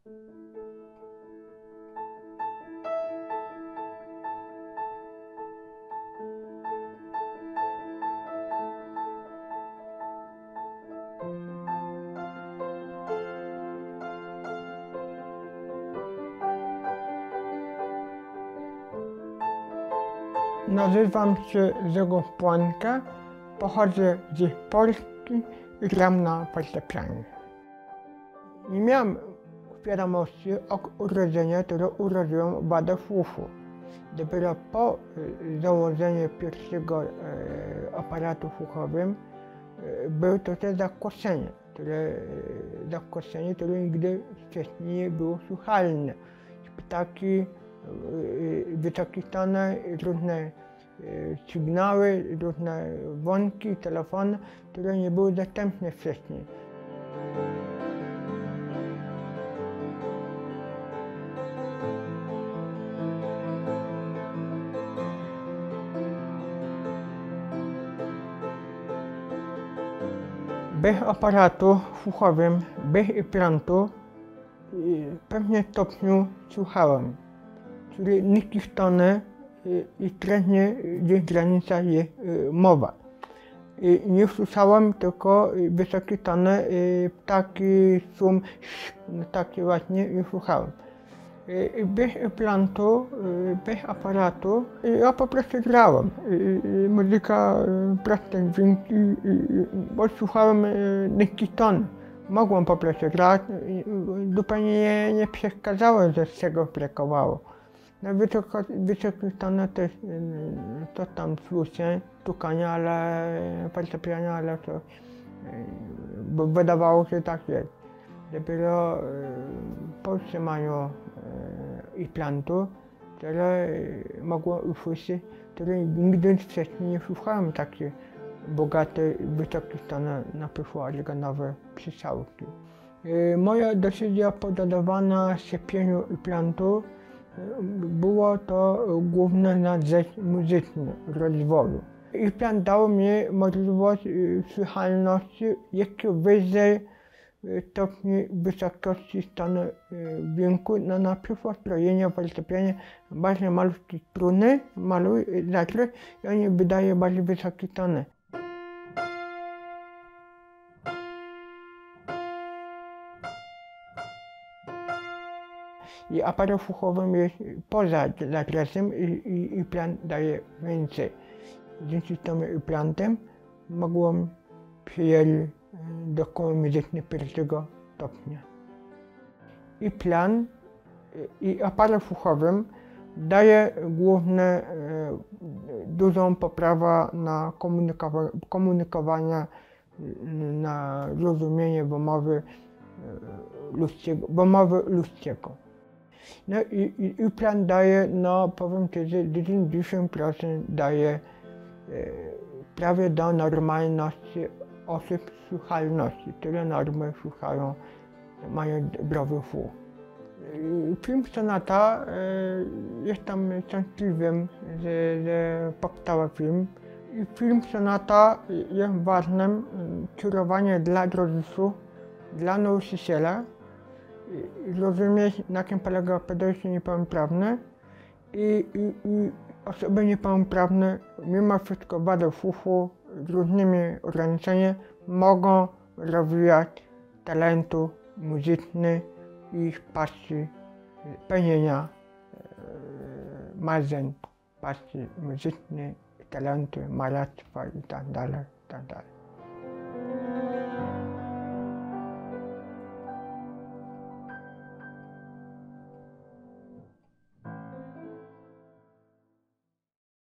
Nazywam się Grzegorz Płonka, pochodzę z Polski i gram na fortepianie. Nie miałem świadomości od urodzenia, które urodziłem wadę słuchu. Dopiero po założeniu pierwszego aparatu słuchowego było to też zakłócenie, które nigdy wcześniej nie było słuchalne. Ptaki, wysokie tony, różne sygnały, różne dzwonki, telefony, które nie były dostępne wcześniej. Bez aparatu słuchowego, bez implantu w pewnym stopniu słuchałem, czyli niskie tony i treśnie gdzieś granica jest mowa. Nie słyszałem tylko wysokie tony, ptaki, szum, takie właśnie nie słuchałem. Bez implantu, bez aparatu, ja po prostu grałem. Muzyka, proste dźwięki, bo słuchałem niskich ton. Mogłem po prostu grać, zupełnie nie przeszkadzało, że z tego brakowało. Na wysokich tonach też to tam słyszę, stukanie, ale fortepianie, ale to bo wydawało się, że tak jest. Dopiero po otrzymaniu implantu, które mogłem usłyszeć, które nigdy wcześniej nie słuchałem takie bogate, wysokie stany, na przykład organowe strzałki. Moja decyzja poddawana szczepieniu implantu było to główne na rzecz muzyczną rozwoju. Implant dał mi możliwość słuchalności jeszcze wyżej stopni wysokości stanu dźwięku, na przykład strojenia fortepianie bardzo malutkie struny, mały zakres i oni wydają bardzo wysokie tony. I aparat słuchowy jest poza zakresem i implant daje więcej. Dzięki temu implantem mogłem przyjąć do szkoły muzycznej pierwszego stopnia. Implant i aparat słuchowy daje głównie dużą poprawę na komunikowanie, na zrozumienie wymowy ludzkiego. No i implant daje, no powiem Ci, że 90% daje prawie do normalności osób słuchalności, które normalnie słuchają, mają zdrowy słuch. Film Sonata, jestem szczęśliwym, że powstał film. I film Sonata jest ważnym kierowaniem dla rodziców, dla nauczyciela, zrozumieć, na czym polega pedagogika niepełnosprawna i osoby niepełnosprawne, mimo wszystko wadę słuchu, z różnymi ograniczeniami, mogą rozwijać talentu muzyczny i pasji, spełnienia marzeń, pasji muzycznej, talentu, malarstwa i tak dalej.